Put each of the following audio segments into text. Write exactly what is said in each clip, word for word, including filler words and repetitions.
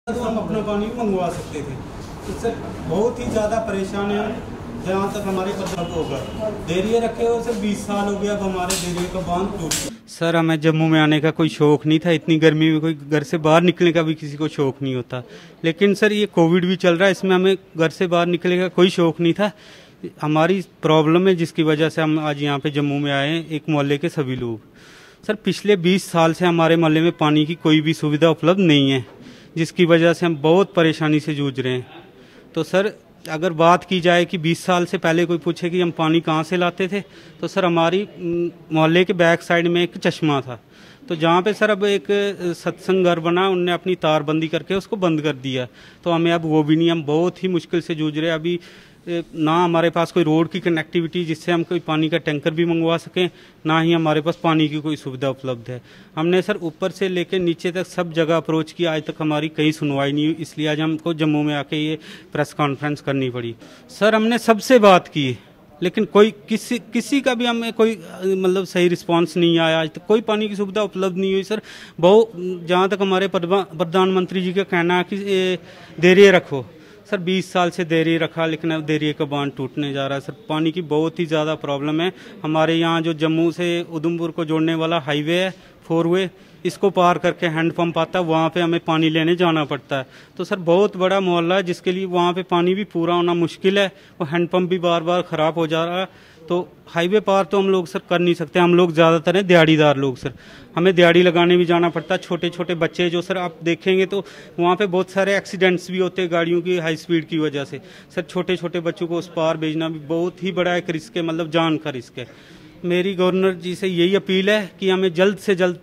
तो हम अपना पानी मंगवा सकते थे। इससे बहुत ही ज़्यादा परेशान है जहाँ तक हमारे पदार्थ होगा। देरिये रखे हुए सिर्फ बीस साल हो गया, अब हमारे देरिये का बांध टूट गया। सर हमें जम्मू में आने का कोई शौक़ नहीं था, इतनी गर्मी में कोई घर से बाहर निकलने का भी किसी को शौक़ नहीं होता। लेकिन सर ये कोविड भी चल रहा है, इसमें हमें घर से बाहर निकलने का कोई शौक़ नहीं था। हमारी प्रॉब्लम है जिसकी वजह से हम आज यहाँ पे जम्मू में आए हैं, एक मोहल्ले के सभी लोग। सर पिछले बीस साल से हमारे मोहल्ले में पानी की कोई भी सुविधा उपलब्ध नहीं है, जिसकी वजह से हम बहुत परेशानी से जूझ रहे हैं। तो सर अगर बात की जाए कि बीस साल से पहले कोई पूछे कि हम पानी कहाँ से लाते थे, तो सर हमारी मोहल्ले के बैक साइड में एक चश्मा था, तो जहाँ पे सर अब एक सत्संग घर बना, उनने अपनी तारबंदी करके उसको बंद कर दिया। तो हमें अब वो भी नहीं, हम बहुत ही मुश्किल से जूझ रहे हैं। अभी ना हमारे पास कोई रोड की कनेक्टिविटी जिससे हम कोई पानी का टैंकर भी मंगवा सकें, ना ही हमारे पास पानी की कोई सुविधा उपलब्ध है। हमने सर ऊपर से लेकर नीचे तक सब जगह अप्रोच किया, आज तक हमारी कहीं सुनवाई नहीं हुई। इसलिए आज हमको जम्मू में आके ये प्रेस कॉन्फ्रेंस करनी पड़ी। सर हमने सबसे बात की, लेकिन कोई किसी किसी का भी हमें कोई मतलब सही रिस्पांस नहीं आया। आज तक कोई पानी की सुविधा उपलब्ध नहीं हुई। सर बहुत जहाँ तक हमारे प्रधानमंत्री जी का कहना है कि देरिये रखो, सर बीस साल से देरी रखा, लेकिन अब देरिये का बांध टूटने जा रहा है। सर पानी की बहुत ही ज़्यादा प्रॉब्लम है। हमारे यहाँ जो जम्मू से उधमपुर को जोड़ने वाला हाईवे है, फोर वे, इसको पार करके हैंडपंप आता है, वहाँ पे हमें पानी लेने जाना पड़ता है। तो सर बहुत बड़ा मोहल्ला है जिसके लिए वहाँ पे पानी भी पूरा होना मुश्किल है, और हैंडपंप भी बार बार ख़राब हो जा रहा है। तो हाईवे पार तो हम लोग सर कर नहीं सकते। हम लोग ज़्यादातर हैं दिहाड़ीदार लोग, सर हमें दिहाड़ी लगाने भी जाना पड़ता है। छोटे छोटे बच्चे जो सर आप देखेंगे तो वहाँ पे बहुत सारे एक्सीडेंट्स भी होते हैं गाड़ियों की हाई स्पीड की वजह से। सर छोटे छोटे बच्चों को उस पार भेजना भी बहुत ही बड़ा एक रिस्क है, मतलब जान का रिस्क है। मेरी गवर्नर जी से यही अपील है कि हमें जल्द से जल्द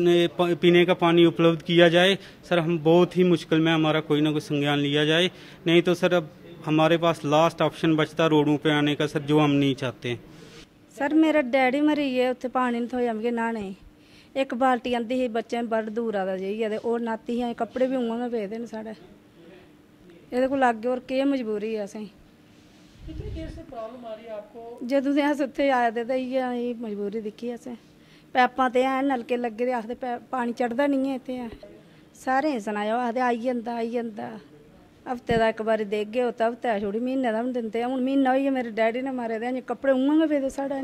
पीने का पानी उपलब्ध किया जाए। सर हम बहुत ही मुश्किल में, हमारा कोई ना कोई संज्ञान लिया जाए, नहीं तो सर अब हमारे पास लास्ट ऑप्शन बचता रोडों पे आने का, सर जो हम नहीं चाहते। सर मेरा डैडी मरी गया, उत्थे पानी नहीं थोया मिगे नहाने। एक बाल्टी आंदी ही, बच्चे बड़ दूर आता जाइए ते ओह नाती ही, कपड़े भी उंगा में पेदे ने साढ़े। एहदे कोल अग्गे और केह् मजबूरी है असें। कितनी देर से प्रॉब्लम आ रही है आपको? जदों दे अस उत्थे आए दे ते इ'यै मजबूरी दिक्खी असें। पैपां ते हैन, नलके लग्गे दे, आखदे पानी चढ़दा नहीं है इत्थे। सारें सनाया आखदे आई जंदा आई जंदा, हफ्ते का एक बार देगे हो, तो हफ्ते छोड़ी महीने का भी दिंदे। हूँ महीना होई मेरे डैडी ने मारे दे, कपड़े उंगा गै पेदे साढ़े।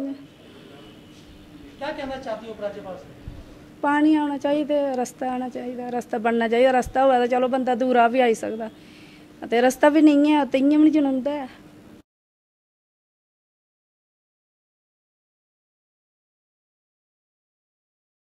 क्या कहना चाहती हो राज्यपाल से? पानी आना चाहिए, रास्ता आना चाहिए, रास्ता बनना चाहिए। रास्ता होगा तो चलो बंदा दूरा भी आई सकता, ते रास्ता भी नहीं है, तो इ'यां भी नहीं जनोंदा है।